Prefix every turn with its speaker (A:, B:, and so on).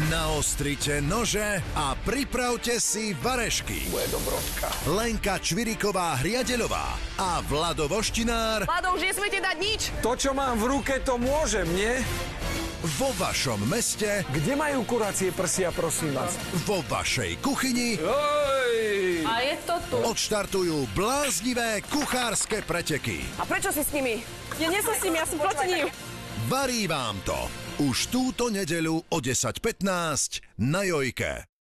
A: Naostrite nože a pripravte si varešky.
B: Bude dobrotka.
A: Lenka Čviriková-Hriadeľová a Vlado Voštinár
C: Vlado, už nesmiete dať nič.
B: To, čo mám v ruke, to môžem, nie?
A: vo vašom meste,
B: Kde majú kuracie prsia, prosím vás?
A: vo vašej kuchyni
B: Oj!
C: A je to tu.
A: odštartujú bláznivé kuchárske preteky.
C: A prečo si s nimi? Ja nie som s nimi, ja som proti ním.
A: Varí vám to už túto nedeľu o 10:15 na Jojke.